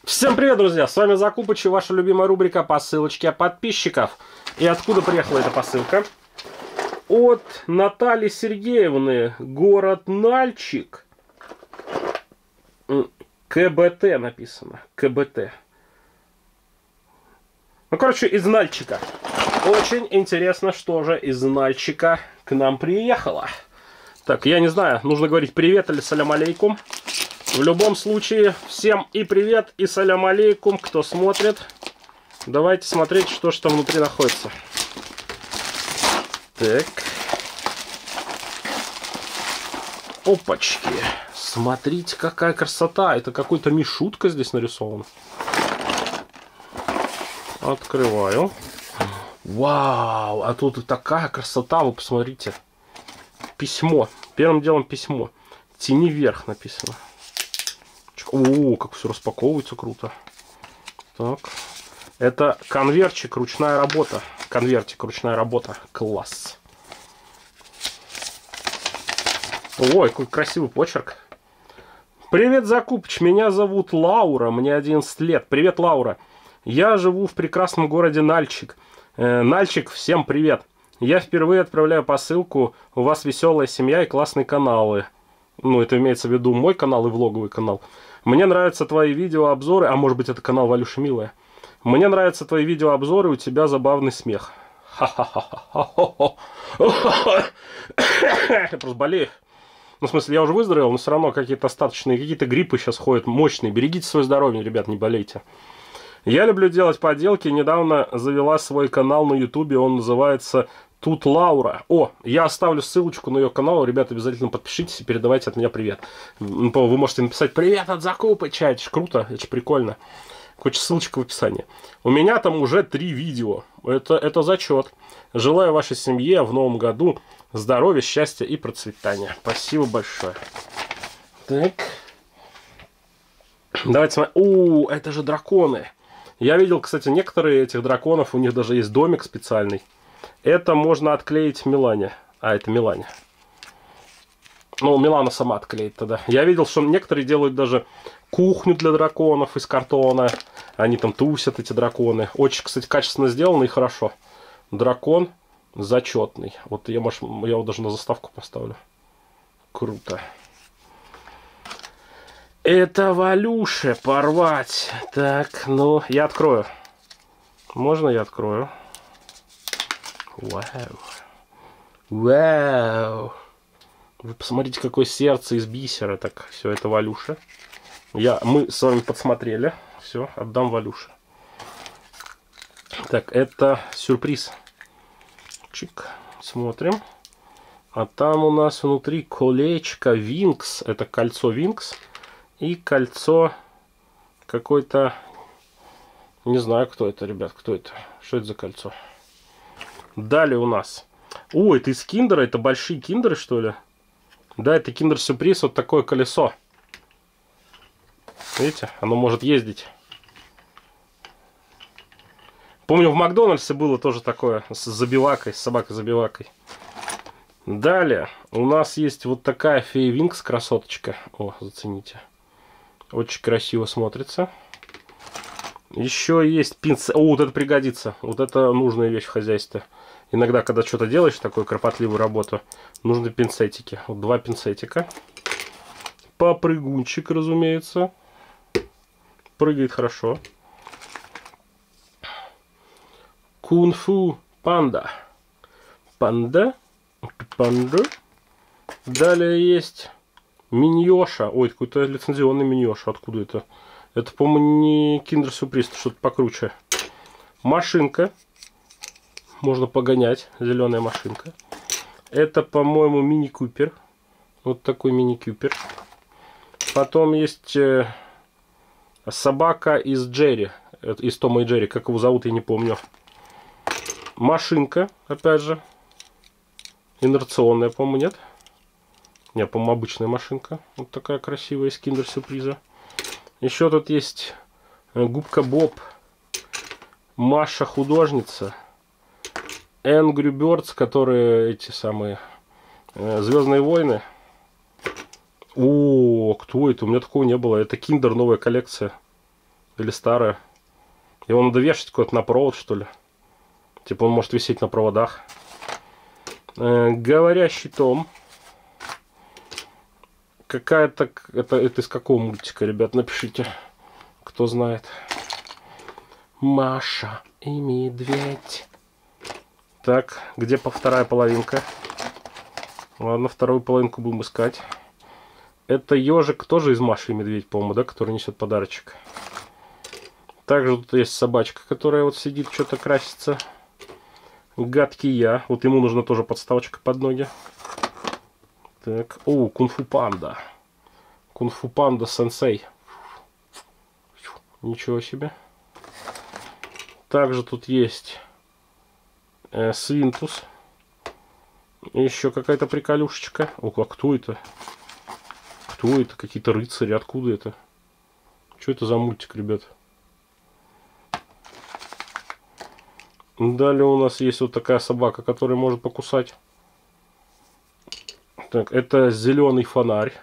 Всем привет, друзья! С вами Закупыч и ваша любимая рубрика «Посылочки от подписчиков». И откуда приехала эта посылка? От Натальи Сергеевны, город Нальчик. КБТ написано. КБТ. Ну, короче, из Нальчика. Очень интересно, что же из Нальчика к нам приехало. Так, я не знаю, нужно говорить привет или салям алейкум. В любом случае, всем и привет, и салям алейкум, кто смотрит. Давайте смотреть, что же там внутри находится. Так. Опачки. Смотрите, какая красота. Это какой-то мишутка здесь нарисован. Открываю. Вау, а тут и такая красота, вы посмотрите. Письмо. Первым делом письмо. Тяни вверх написано. О, как все распаковывается круто. Так. Это конвертик, ручная работа. Конвертик, ручная работа. Класс. Ой, какой красивый почерк. Привет, Закупыч. Меня зовут Лаура. Мне 11 лет. Привет, Лаура. Я живу в прекрасном городе Нальчик. Нальчик, всем привет. Я впервые отправляю посылку. У вас веселая семья и классные каналы. Ну, это имеется в виду мой канал и влоговый канал. Мне нравятся твои видеообзоры. А может быть, это канал Валюша Милая. Мне нравятся твои видеообзоры, у тебя забавный смех. Ха-ха-ха-ха-ха-ха. Я просто болею. Ну, в смысле, я уже выздоровел, но все равно какие-то остаточные, какие-то гриппы сейчас ходят мощные. Берегите свое здоровье, ребят, не болейте. Я люблю делать поделки. Недавно завела свой канал на ютубе. Он называется Тут Лаура. О, я оставлю ссылочку на ее канал. Ребята, обязательно подпишитесь и передавайте от меня привет. Вы можете написать привет от Закупыча. Это же круто, это же прикольно. Короче, ссылочка в описании. У меня там уже 3 видео. Это зачет. Желаю вашей семье в новом году здоровья, счастья и процветания. Спасибо большое. Так. Давайте смотреть. О, это же драконы. Я видел, кстати, некоторые этих драконов. У них даже есть домик специальный. Это можно отклеить Милане. А, это Милане. Ну, Милана сама отклеит тогда. Я видел, что некоторые делают даже кухню для драконов из картона. Они там тусят, эти драконы. Очень, кстати, качественно сделано и хорошо. Дракон зачетный. Вот я его даже на заставку поставлю. Круто. Это Валюше порвать. Так, ну, я открою. Можно я открою? Вау. Вау. Вы посмотрите, какое сердце из бисера. Так, все, это Валюша. Мы с вами подсмотрели. Все, отдам Валюше. Так, это сюрприз. Чик, смотрим. А там у нас внутри колечко Винкс. Это кольцо Винкс. И кольцо какой-то... Не знаю, кто это, ребят, кто это. Что это за кольцо? Далее у нас... О, это из киндера. Это большие киндеры, что ли? Да, это киндер-сюрприз. Вот такое колесо. Видите? Оно может ездить. Помню, в Макдональдсе было тоже такое. С забивакой, с собакой-забивакой. Далее у нас есть вот такая фея Винкс, красоточка. О, зацените. Очень красиво смотрится. Еще есть пинцет. О, вот это пригодится. Вот это нужная вещь в хозяйстве. Иногда, когда что-то делаешь, такую кропотливую работу, нужны пинцетики. Вот 2 пинцетика. Попрыгунчик, разумеется. Прыгает хорошо. Кунг-фу панда. Панда. Панда. Далее есть миньоша. Ой, какой-то лицензионный миньоша. Откуда это? Это, по-моему, не киндер-сюрприз, что-то покруче. Машинка. Можно погонять. Зеленая машинка. Это, по-моему, мини-купер. Вот такой мини-купер. Потом есть собака из Джерри. Из Тома и Джерри. Как его зовут, я не помню. Машинка, опять же. Инерционная, по-моему, нет? Не, по-моему, обычная машинка. Вот такая красивая из киндер-сюрприза. Еще тут есть губка Боб. Маша художница. Angry Birds, которые эти самые Звездные войны. О, кто это? У меня такого не было. Это Киндер, новая коллекция. Или старое. Его надо вешать куда-то на провод, что ли. Типа он может висеть на проводах. Говорящий том. Какая-то... Это из какого мультика, ребят? Напишите, кто знает. Маша и медведь. Так, где вторая половинка? Ладно, вторую половинку будем искать. Это ежик тоже из Маши и медведь, по-моему, да? Который несет подарочек. Также тут есть собачка, которая вот сидит, что-то красится. Гадкий я. Вот ему нужна тоже подставочка под ноги. Так. О, кунг-фу панда. Кунг-фу панда сенсей. Ничего себе. Также тут есть свинтус. Еще какая-то приколюшечка. О, а кто это? Кто это? Какие-то рыцари. Откуда это? Что это за мультик, ребят? Далее у нас есть вот такая собака, которая может покусать. Так, это зеленый фонарь.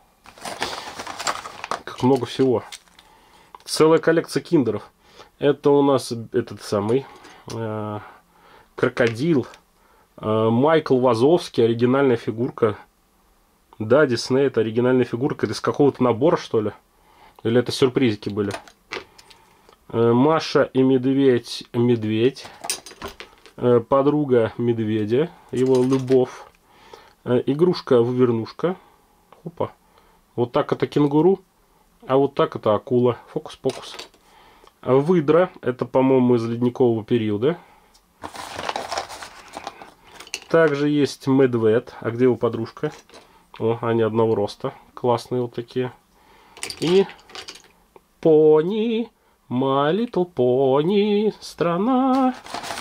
Как много всего. Целая коллекция киндеров. Это у нас этот самый крокодил. Майкл Вазовский, оригинальная фигурка. Да, Дисней, это оригинальная фигурка. Это из какого-то набора, что ли? Или это сюрпризики были? Маша и медведь. Медведь. Подруга медведя. Его любовь. Игрушка-вывернушка. Опа. Вот так это кенгуру. А вот так это акула. Фокус-покус. Выдра. Это, по-моему, из ледникового периода. Также есть медведь. А где его подружка? О, они одного роста. Классные вот такие. И пони. My Little Pony. Страна.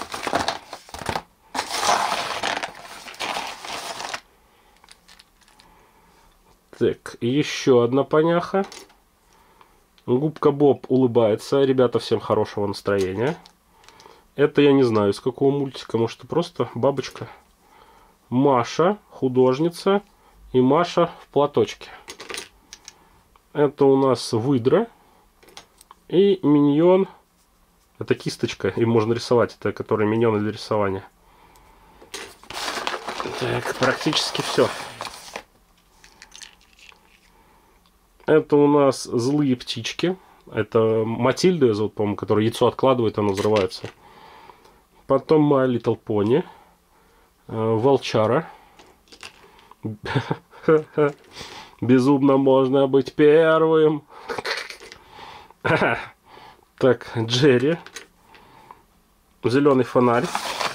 Так, еще одна поняха. Губка Боб улыбается. Ребята, всем хорошего настроения. Это я не знаю, из какого мультика. Может, это просто бабочка. Маша, художница. И Маша в платочке. Это у нас выдра. И миньон. Это кисточка. Им можно рисовать. Это который миньон для рисования. Так, практически все. Это у нас злые птички. Это Матильда, ее зовут, по-моему, которая яйцо откладывает, оно взрывается. Потом My Little Pony. Волчара. Безумно можно быть первым. Так, Джерри. Зеленый фонарь.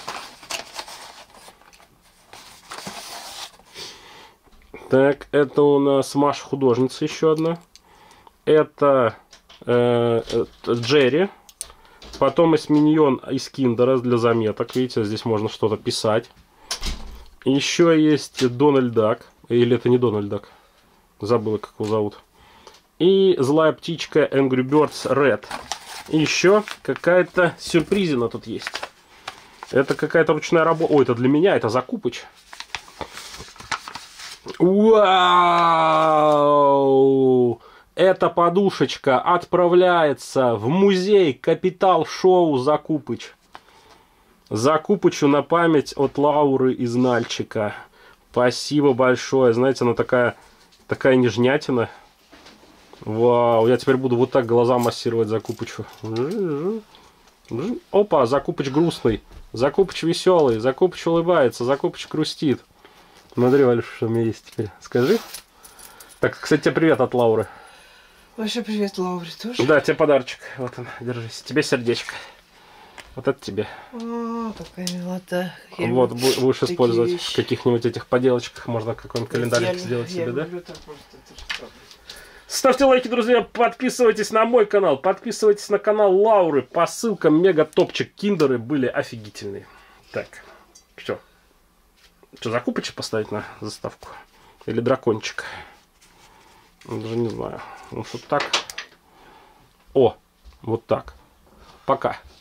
Так, это у нас Маша художница еще одна. Это Джерри. Потом есть миньон из киндера для заметок. Видите, здесь можно что-то писать. Еще есть Дональд Дак. Или это не Дональд Дак? Забыла, как его зовут. И злая птичка Angry Birds Red. И еще какая-то сюрпризина тут есть. Это какая-то ручная работа. Ой, это для меня, это Закупыч. Вау! Эта подушечка отправляется в музей Капитал Шоу Закупыч. Закупычу на память от Лауры из Нальчика. Спасибо большое. Знаете, она такая нежнятина. Вау, я теперь буду вот так глаза массировать Закупычу. Опа, Закупыч грустный. Закупыч веселый. Закупыч улыбается. Закупыч грустит. Смотри, Валюш, что у меня есть теперь. Скажи. Так, кстати, тебе привет от Лауры. Большой привет, Лауре тоже. Да, тебе подарочек. Вот он, держись. Тебе сердечко. Вот это тебе. О, какая милота. Вот, будешь использовать в каких-нибудь этих поделочках. Можно какой-нибудь календарик сделать себе, да? Ставьте лайки, друзья, подписывайтесь на мой канал, подписывайтесь на канал Лауры. По ссылкам мега топчик киндеры были офигительные. Так, все. Что, Закупыча поставить на заставку? Или дракончик? Даже не знаю. Ну, что так. О, вот так. Пока.